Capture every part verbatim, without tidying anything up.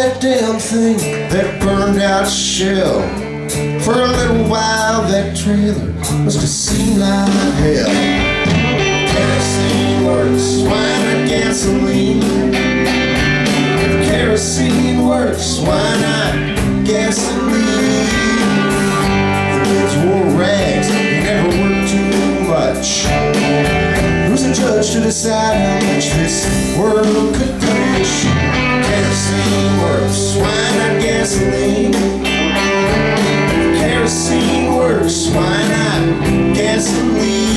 that damn thing that burned out shell. For a little while that trailer must have seemed like hell. Kerosene works, why not gasoline? If kerosene works, why not gasoline? The kids wore rags, they never worked too much. Who's a judge to decide how much this world could punish? Kerosene works, why not gasoline? If kerosene works, why not gasoline?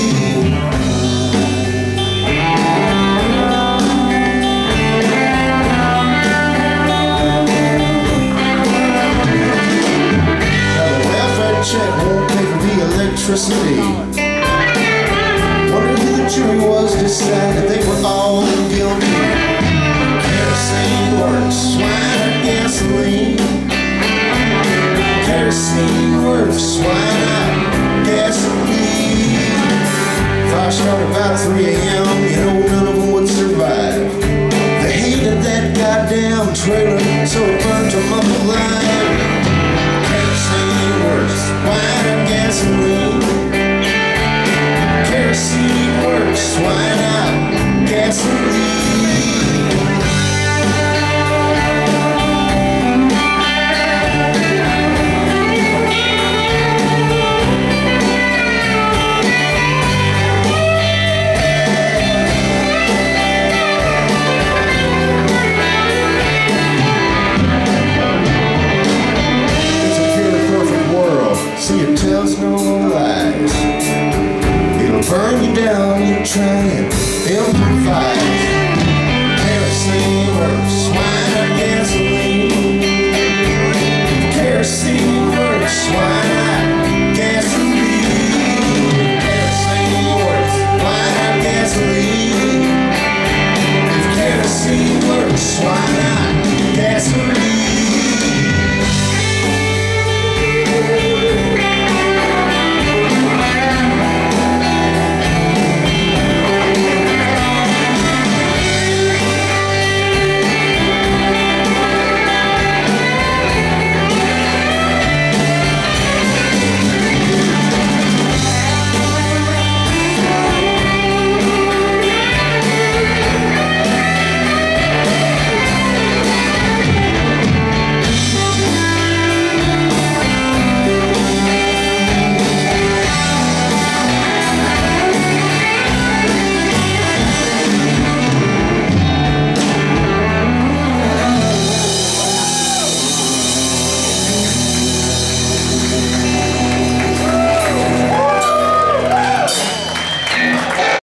Check won't pay for the electricity. Wonder who the jury was decided they were all guilty. Kerosene works, why not gasoline? Kerosene works, why not gasoline? Fire started about three A M, you know none of them would survive. They hated that goddamn trailer, so it burned them up alive. Kerosene works, why not gasoline? Kerosene works, why not gasoline? See, it tells no lies. It'll burn you down, you try and improvise. Kerosene works, why not gasoline? Kerosene